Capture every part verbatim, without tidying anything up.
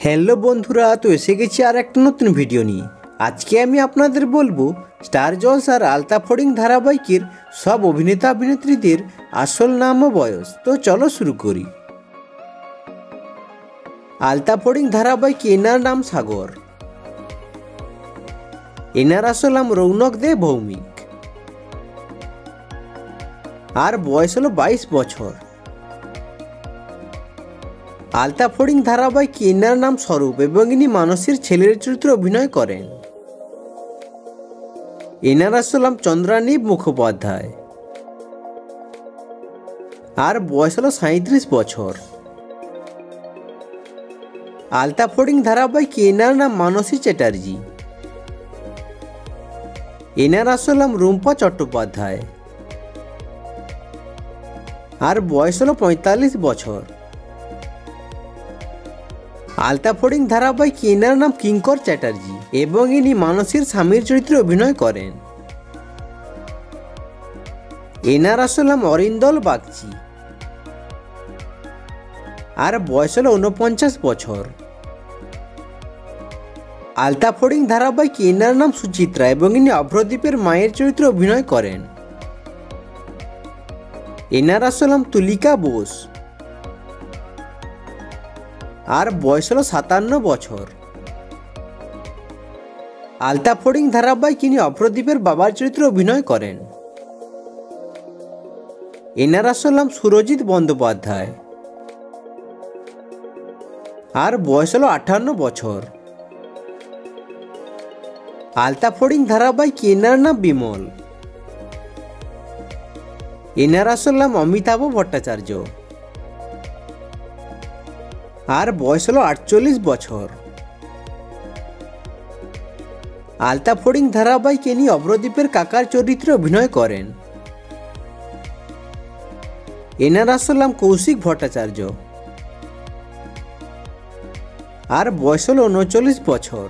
Hello বন্ধুরা, তো এসে গেছি আর একটা নতুন ভিডিও নিয়ে। আজকে আমি আপনাদের বলবো স্টার জলসার আলতা ফড়িং ধারাবাহিকের সব অভিনেতা অভিনেত্রীদের আসল নাম ও বয়স। তো চলো শুরু করি। আলতা ফড়িং ধারাবাহিকে এনার নাম সাগর। এনার আসল নাম রৌনক দে ভৌমিক। আর বয়স হলো বাইশ বছর। আলতা ফড়িং ধারাবাহিকে এনার নাম স্বরূপ এবং ইনি মানসীর ছেলের চরিত্রে অভিনয় করেন। এনার আসল নাম চন্দ্রানী মুখোপাধ্যায়। আর বয়স হলো সাঁত্রিশ বছর। আলতা ফড়িং ধারাবাহিকে এনার নাম মানসী চ্যাটার্জি। এনার আসল নাম রুম্পা চট্টোপাধ্যায়। আর বয়স হলো পঁয়তাল্লিশ বছর। আলতা ফড়িং ধারাবাহিকে এনার নাম কিঙ্কর চ্যাটার্জি এবং ইনি মানসীর স্বামীর চরিত্রে অভিনয় করেন। এনার আসল নাম অরিন্দল বাগচি। আর বয়স হলো উনপঞ্চাশ বছর। আলতা ফড়িং ধারাবাহিকে এনার নাম সুচিত্রা এবং ইনি অভ্রদীপের মায়ের চরিত্রে অভিনয় করেন। এনার আসল নাম তুলিকা বোস। আর বয়স হলো সাতান্ন বছর। আলতা ফড়িং ধারাবাহিকে ইনি অভ্রদীপের বাবার চরিত্রে অভিনয় করেন। এনার আসল নাম সুরজিৎ বন্দ্যোপাধ্যায়। আর বয়স হলো আটান্ন বছর। আলতা ফড়িং ধারাবাহিকে এনার নাম বিমল। এনার আসল নাম অমিতাভ ভট্টাচার্য। আর বয়স হলো আটচল্লিশ বছর। আলতা ফড়িং ধারাবাহিকে ইনি অভ্রদীপের কাকার চরিত্রে অভিনয় করেন। এনার আসল নাম কৌশিক ভট্টাচার্য। আর বয়স হলো উনচল্লিশ বছর।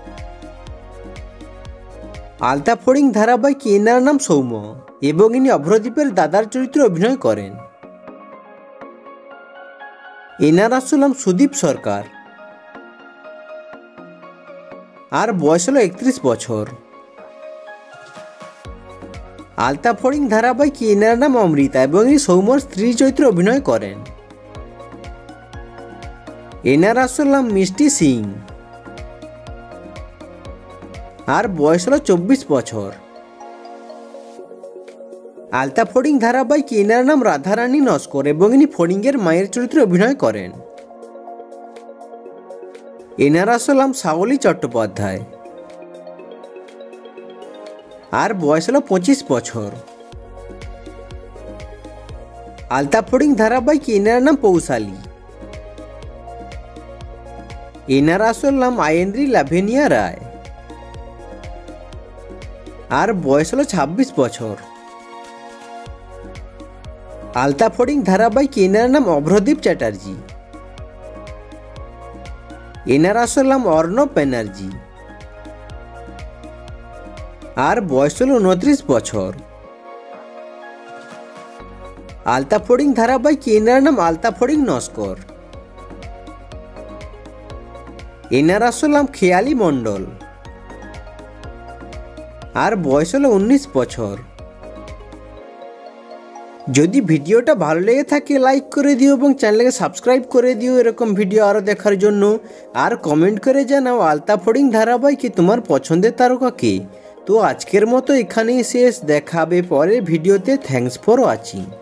আলতা ফড়িং ধারাবাহিকে এনার নাম সৌম্য এবং ইনি অভ্রদীপের দাদার চরিত্রে অভিনয় করেন। এনার আসল নাম সুদীপ সরকার। আর বয়স হলো একত্রিশ বছর। আলতা ফড়িং ধারাবাহিকে এনার নাম অমৃতা এবং ইনি সৌম্যর স্ত্রী চরিত্রে অভিনয় করেন। এনার আসল নাম মিষ্টি সিং। আর বয়স হলো চব্বিশ বছর। আলতা ফড়িং ধারাবাহিকে এনার নাম রাধারানী নস্কর এবং ইনি ফড়িংয়ের মায়ের চরিত্রে অভিনয় করেন। এনার আসল নাম সাওলি চট্টোপাধ্যায়। আর বয়স হলো পঁচিশ বছর। আলতা ফড়িং ধারাবাহিকে এনার নাম পৌশালী। এনার আসল নাম আয়েন্দ্রী লাভেনিয়া রায়। আর বয়স হলো ছাব্বিশ বছর। আলতা ফড়িং ধারাবাহিকে এনার নাম অভ্রদীপ চ্যাটার্জি। এনার আসল নাম অর্ণব ব্যানার্জি। আর বয়স হল উনত্রিশ বছর। আলতা ফড়িং ধারাবাহিকে এনার নাম আলতা ফড়িং নস্কর। এনার আসল নাম খেয়ালি মণ্ডল। আর বয়স হলো উনিশ বছর। যদি ভিডিওটা ভালো লেগে থাকে লাইক করে দিও এবং চ্যানেলকে সাবস্ক্রাইব করে দিও এরকম ভিডিও আরও দেখার জন্য। আর কমেন্ট করে জানাও আলতা ফড়িং ধারাবাহিকে তোমার পছন্দের তারকা কে। তো আজকের মতো এখানেই শেষ, দেখা হবে পরের ভিডিওতে। Thanks for watching.